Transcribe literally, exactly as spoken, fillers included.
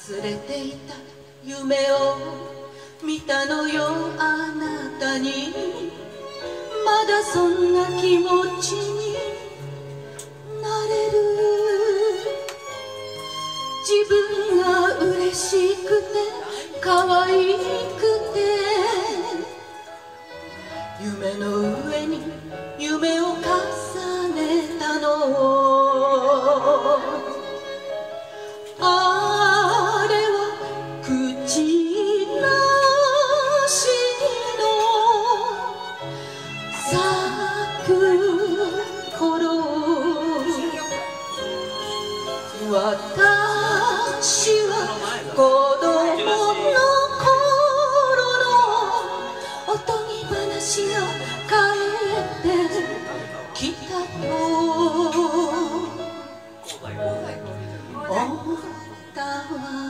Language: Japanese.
忘れていた夢を見たのよあなたに。まだそんな気持ちになれる。自分が嬉しくて可愛くて、夢の上に夢を重ねたの。あれは口なしの咲く頃、私は子供の頃のおとぎ話が帰ってきたと思ったわ。